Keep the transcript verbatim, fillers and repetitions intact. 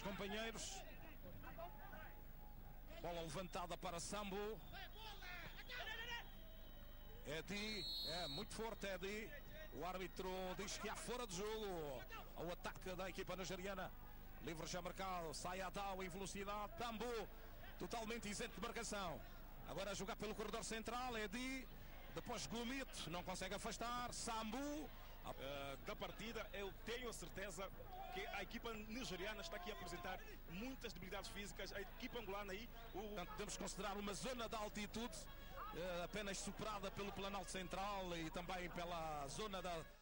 companheiros. Bola levantada para Sambu. Edi, é muito forte Edi. O árbitro diz que há fora de jogo ao ataque da equipa nigeriana. Livre já marcado, sai Adao em velocidade. Tambo, totalmente isento de marcação. Agora a jogar pelo corredor central, Edi. Depois Gumit, não consegue afastar. Sambu. Uh, da partida, eu tenho a certeza que a equipa nigeriana está aqui a apresentar muitas debilidades físicas. A equipa angolana aí... O... Portanto, temos que considerar uma zona de altitude uh, apenas superada pelo Planalto Central e também pela zona da,